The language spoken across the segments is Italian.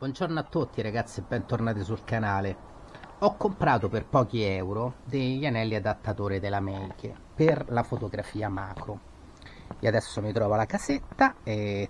Buongiorno a tutti ragazzi e bentornati sul canale. Ho comprato per pochi euro degli anelli adattatori della Meike per la fotografia macro. E adesso mi trovo alla casetta e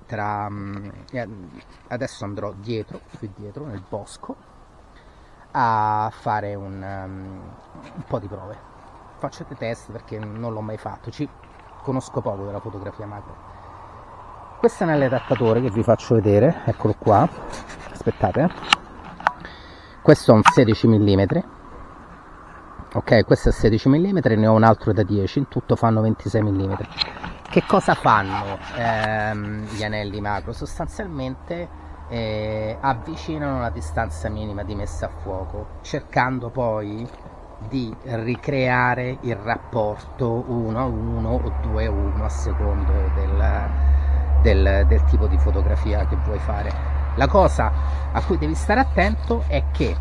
adesso andrò dietro, qui dietro nel bosco, a fare un po' di prove. Faccio dei test perché non l'ho mai fatto, conosco poco della fotografia macro. Questo anello adattatore che vi faccio vedere, eccolo qua, aspettate, questo è un 16 mm, ok, questo è 16 mm, ne ho un altro da 10, in tutto fanno 26 mm. Che cosa fanno gli anelli macro? Sostanzialmente avvicinano la distanza minima di messa a fuoco, cercando poi di ricreare il rapporto 1 a 1 o 2 a 1 a secondo del tipo di fotografia che vuoi fare. La cosa a cui devi stare attento è che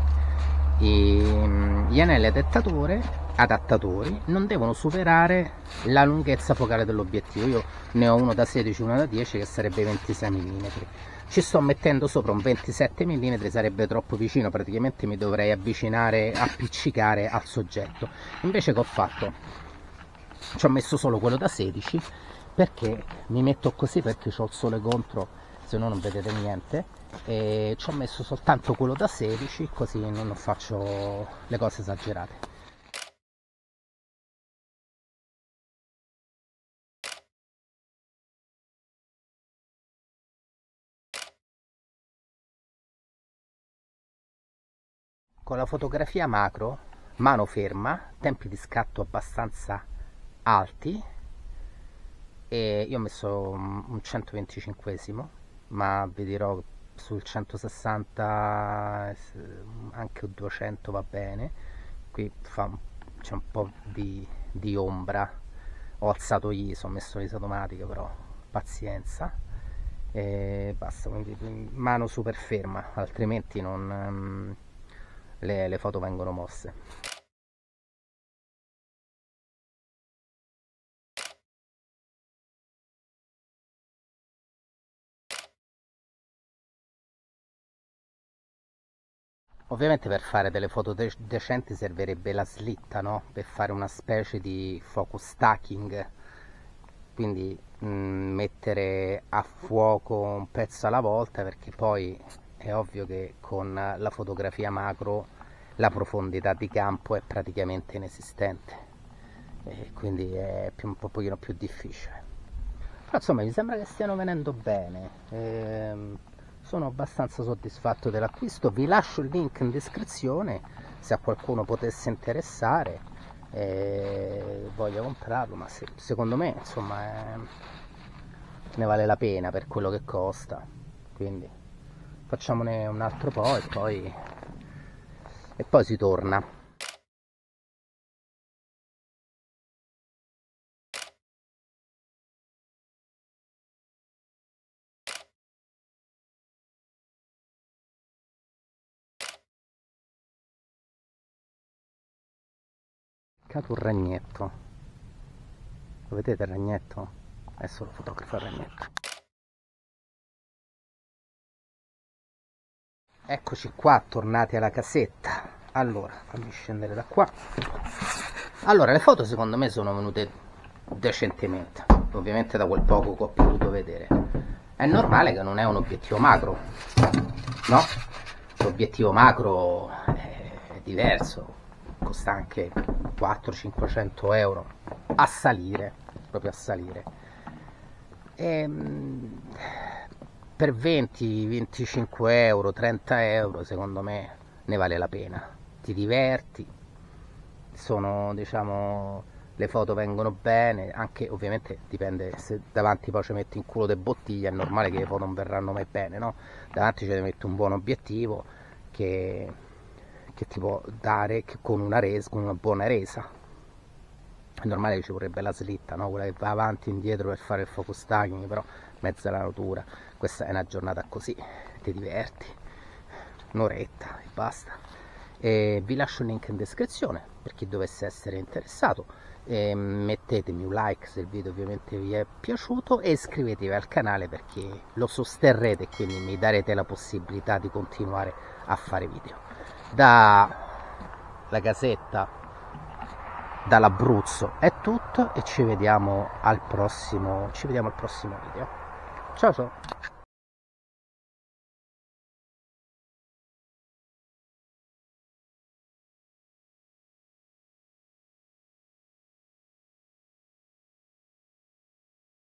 gli anelli adattatori non devono superare la lunghezza focale dell'obiettivo. Io ne ho uno da 16 e uno da 10 che sarebbe 26 mm. Ci sto mettendo sopra un 27 mm, sarebbe troppo vicino, praticamente mi dovrei avvicinare, appiccicare al soggetto. Invece che ho fatto? Ci ho messo solo quello da 16 perché mi metto così, perché ho il sole contro, se no non vedete niente, e ci ho messo soltanto quello da 16 così non faccio le cose esagerate. Con la fotografia macro, mano ferma, tempi di scatto abbastanza alti, e io ho messo un 125esimo, ma vi dirò sul 160 anche un 200 va bene. Qui c'è un po' di ombra, ho alzato ISO, ho messo l'ISO automatica, però pazienza, e basta. Quindi mano super ferma, altrimenti non le foto vengono mosse. Ovviamente per fare delle foto decenti servirebbe la slitta, no? Per fare una specie di focus stacking, quindi mettere a fuoco un pezzo alla volta, perché poi è ovvio che con la fotografia macro la profondità di campo è praticamente inesistente, e quindi è un pochino più difficile. Però insomma mi sembra che stiano venendo bene. Sono abbastanza soddisfatto dell'acquisto. Vi lascio il link in descrizione se a qualcuno potesse interessare e voglia comprarlo, ma secondo me insomma ne vale la pena per quello che costa. Quindi facciamone un altro po' e poi si torna. Cato un ragnetto, lo vedete il ragnetto? Adesso lo fotografo il ragnetto. Eccoci qua, tornati alla casetta. Allora, fammi scendere da qua. Allora, le foto secondo me sono venute decentemente, ovviamente da quel poco che ho potuto vedere. È normale che non è un obiettivo macro, no? L'obiettivo macro è diverso, costa anche 400-500 euro a salire, proprio a salire. Per 20-25 euro, 30 euro secondo me ne vale la pena. Ti diverti, sono, diciamo, le foto vengono bene, anche ovviamente dipende, se davanti poi ci metti in culo de bottiglie è normale che le foto non verranno mai bene, no? Davanti ci metti un buon obiettivo che ti può dare con una buona resa. È normale che ci vorrebbe la slitta, no? Quella che va avanti e indietro per fare il focus stacking, però mezzo alla natura. Questa è una giornata così, ti diverti, un'oretta e basta. E vi lascio il link in descrizione per chi dovesse essere interessato, e mettetemi un like se il video ovviamente vi è piaciuto e iscrivetevi al canale perché lo sosterrete e quindi mi darete la possibilità di continuare a fare video. Dalla casetta, dall'Abruzzo è tutto e ci vediamo al prossimo video. Ciao ciao!